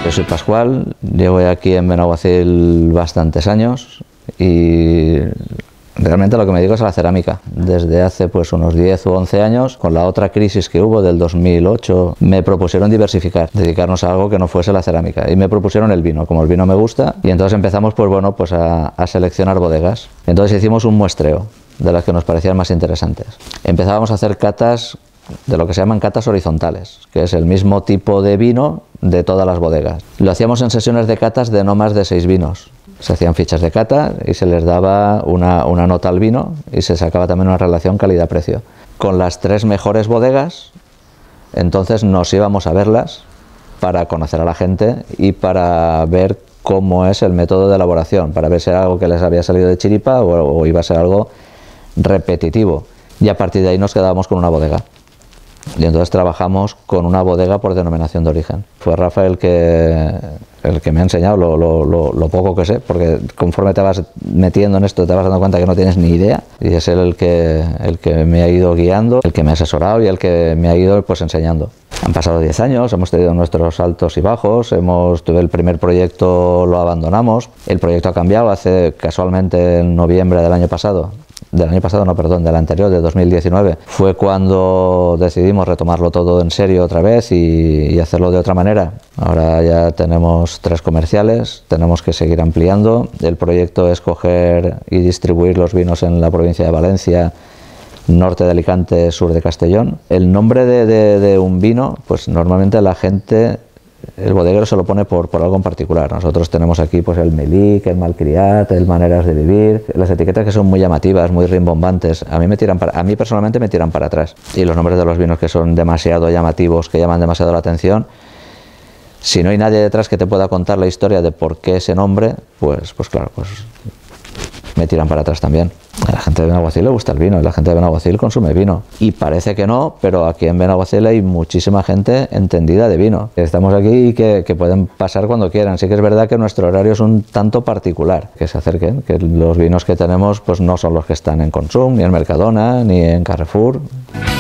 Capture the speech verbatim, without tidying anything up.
Yo soy Pascual, llevo aquí en Benaguacil bastantes años y realmente lo que me dedico es a la cerámica. Desde hace pues unos diez u once años, con la otra crisis que hubo del dos mil ocho, me propusieron diversificar, dedicarnos a algo que no fuese la cerámica, y me propusieron el vino, como el vino me gusta, y entonces empezamos pues bueno pues a, a seleccionar bodegas. Entonces hicimos un muestreo de las que nos parecían más interesantes. Empezábamos a hacer catas de lo que se llaman catas horizontales, que es el mismo tipo de vino de todas las bodegas. Lo hacíamos en sesiones de catas de no más de seis vinos. Se hacían fichas de cata y se les daba una, una nota al vino y se sacaba también una relación calidad-precio. Con las tres mejores bodegas, entonces nos íbamos a verlas para conocer a la gente y para ver cómo es el método de elaboración, para ver si era algo que les había salido de chiripa o, o iba a ser algo repetitivo. Y a partir de ahí nos quedábamos con una bodega. Y entonces trabajamos con una bodega por denominación de origen. Fue Rafa el que, el que me ha enseñado lo, lo, lo, lo poco que sé, porque conforme te vas metiendo en esto te vas dando cuenta que no tienes ni idea, y es él el que, el que me ha ido guiando, el que me ha asesorado y el que me ha ido pues enseñando. Han pasado diez años, hemos tenido nuestros altos y bajos, hemos tuve el primer proyecto, lo abandonamos, el proyecto ha cambiado, hace casualmente en noviembre del año pasado, del año pasado no, perdón, del anterior, de dos mil diecinueve, fue cuando decidimos retomarlo todo en serio otra vez y, y hacerlo de otra manera. Ahora ya tenemos tres comerciales, tenemos que seguir ampliando. El proyecto es coger y distribuir los vinos en la provincia de Valencia, norte de Alicante, sur de Castellón. El nombre de, de, de un vino, pues normalmente la gente, el bodeguero se lo pone por, por algo en particular. Nosotros tenemos aquí pues el Melic, el Malcriat, el Maneras de Vivir, las etiquetas que son muy llamativas, muy rimbombantes. A mí me tiran para, a mí personalmente me tiran para atrás. Y los nombres de los vinos que son demasiado llamativos, que llaman demasiado la atención, si no hay nadie detrás que te pueda contar la historia de por qué ese nombre, pues, pues claro, pues me tiran para atrás también. A la gente de Benaguacil le gusta el vino y la gente de Benaguacil consume vino. Y parece que no, pero aquí en Benaguacil hay muchísima gente entendida de vino. Estamos aquí y que, que pueden pasar cuando quieran. Sí que es verdad que nuestro horario es un tanto particular, que se acerquen, que los vinos que tenemos pues no son los que están en Consum, ni en Mercadona, ni en Carrefour.